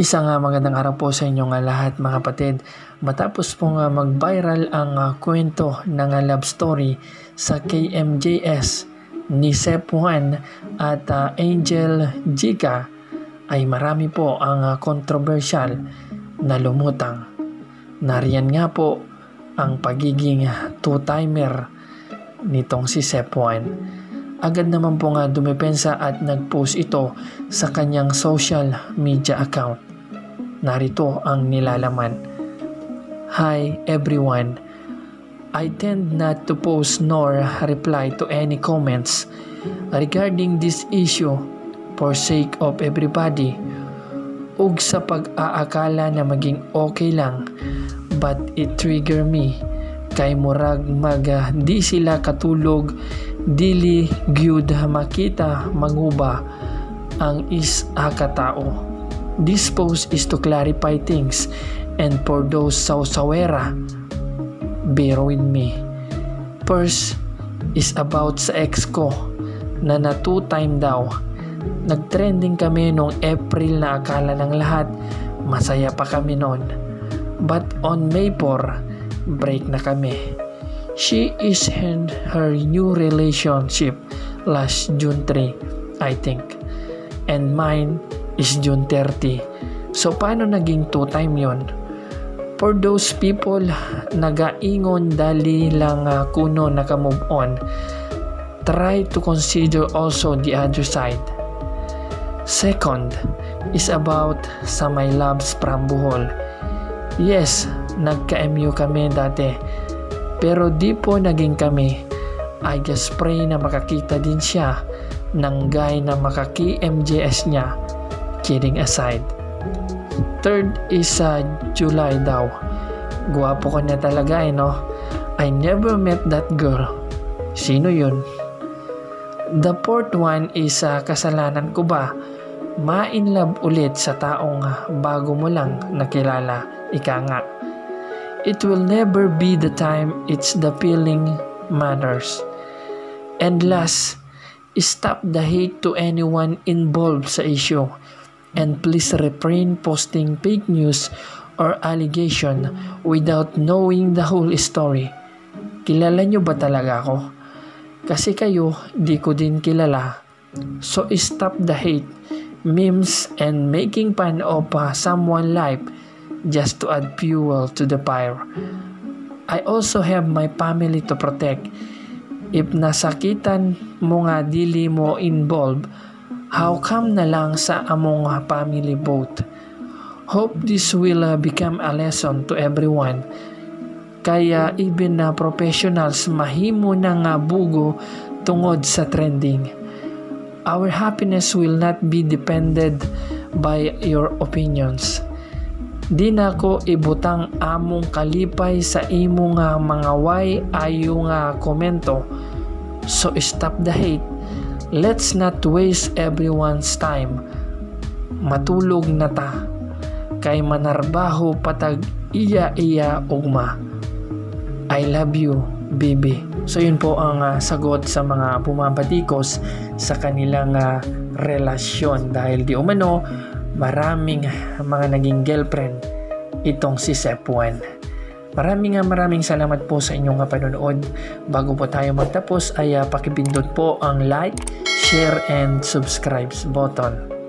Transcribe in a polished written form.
Isang magandang araw po sa inyong lahat mga kapatid. Matapos pong mag-viral ang kwento ng love story sa KMJS ni Sep Juan at Angel Jica, ay marami po ang kontrobersyal na lumutang. Nariyan nga po ang pagiging two-timer nitong si Sep Juan. Agad naman po dumepensa at nag-post ito sa kanyang social media account. Narito ang nilalaman. Hi everyone. I tend not to post nor reply to any comments regarding this issue for sake of everybody ug sa pag-aakala na maging okay lang, but it trigger me kay murag di sila katulog dili gyud makita manguba ang katao. This post is to clarify things, and for those sawsawera, bear with me. First is about sa ex ko na two-time daw. Nagtrending kami noong April na akala ng lahat masaya pa kami noon. But on May 4, break na kami. She is in her new relationship last June 3, I think. And mine is June 30. So paano naging two-time yon? For those people nagaingon dali lang kuno naka-move on, try to consider also the other side. Second is about sa my loves from Bohol. Yes, nagka-MU kami dati, pero di po naging kami. I just pray na makakita din siya ng guy na makaki-MJS niya. Kidding aside. Third is July daw. Guwapo ko na talaga no? I never met that girl. Sino yun? The fourth one is kasalanan ko ba ma-in love ulit sa taong bago mo lang nakilala? Ika nga. It will never be the time, it's the feeling matters. And last, stop the hate to anyone involved sa issue. And please refrain posting fake news or allegation without knowing the whole story. Kilala nyo ba talaga ako? Kasi kayo, di ko din kilala. So stop the hate, memes, and making fun of someone's life just to add fuel to the fire. I also have my family to protect. If nasakitan mo nga dili mo involved, how come na lang sa among family both? Hope this will become a lesson to everyone. Kaya even professionals mahimo na nga bugo tungod sa trending. Our happiness will not be depended by your opinions. Di na ko ibutang among kalipay sa imong mga ayo nga komento. So stop the hate. Let's not waste everyone's time. Matulog na ta. Kay manarbaho patag iya ugma. I love you, baby. So yun po ang sagot sa mga pumapatikos sa kanilang relasyon. Dahil di umano, maraming mga naging girlfriend itong si Sep Juan. Maraming salamat po sa inyong panonood. Bago po tayo magtapos ay pakipindot po ang like, share, and subscribe button.